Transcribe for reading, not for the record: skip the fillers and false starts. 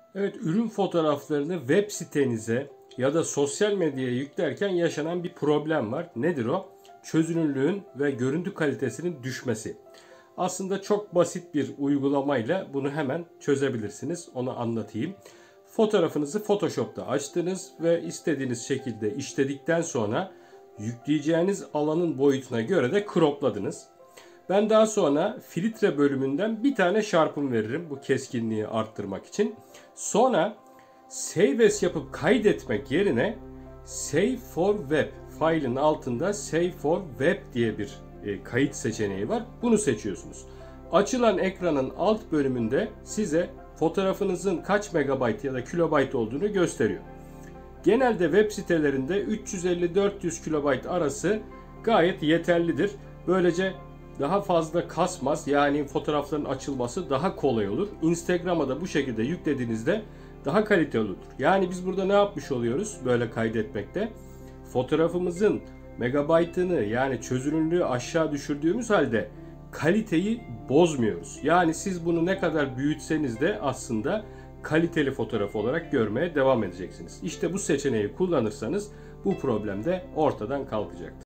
Evet, ürün fotoğraflarını web sitenize ya da sosyal medyaya yüklerken yaşanan bir problem var. Nedir o? Çözünürlüğün ve görüntü kalitesinin düşmesi. Aslında çok basit bir uygulamayla bunu hemen çözebilirsiniz. Onu anlatayım. Fotoğrafınızı Photoshop'ta açtınız ve istediğiniz şekilde işledikten sonra yükleyeceğiniz alanın boyutuna göre de cropladınız. Ben daha sonra filtre bölümünden bir tane çarpım veririm bu keskinliği arttırmak için. Sonra Save As yapıp kaydetmek yerine Save for Web failin altında Save for Web diye bir kayıt seçeneği var. Bunu seçiyorsunuz. Açılan ekranın alt bölümünde size fotoğrafınızın kaç megabayt ya da kilobayt olduğunu gösteriyor. Genelde web sitelerinde 350-400 kilobayt arası gayet yeterlidir. Böylece daha fazla kasmaz, yani fotoğrafların açılması daha kolay olur. Instagram'a da bu şekilde yüklediğinizde daha kaliteli olur. Yani biz burada ne yapmış oluyoruz böyle kaydetmekte? Fotoğrafımızın megabaytını, yani çözünürlüğü aşağı düşürdüğümüz halde kaliteyi bozmuyoruz. Yani siz bunu ne kadar büyütseniz de aslında kaliteli fotoğraf olarak görmeye devam edeceksiniz. İşte bu seçeneği kullanırsanız bu problem de ortadan kalkacaktır.